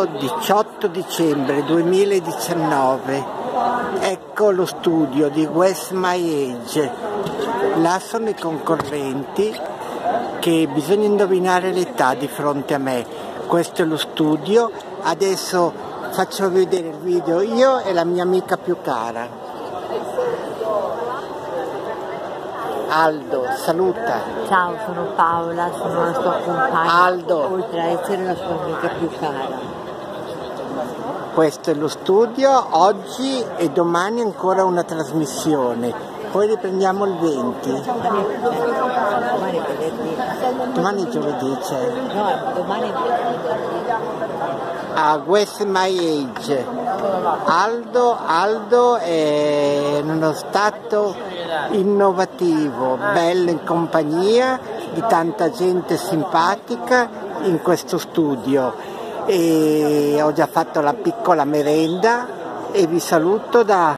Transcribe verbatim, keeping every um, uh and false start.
Sabato diciotto dicembre duemiladiciannove. Ecco lo studio di West My Age. Là sono i concorrenti che bisogna indovinare l'età di fronte a me. Questo è lo studio. Adesso faccio vedere il video io e la mia amica più cara. Aldo, saluta. Ciao, sono Paola, sono la sua compagna, Aldo. oltre a essere la sua amica più cara. Questo è lo studio, oggi e domani ancora una trasmissione, poi riprendiamo il venti. Domani è domani è venerdì. Domani è giovedì c'è. No, domani è venerdì. A West My Age. Aldo, Aldo è in uno stato innovativo, bello in compagnia di tanta gente simpatica in questo studio, e ho già fatto la piccola merenda e vi saluto da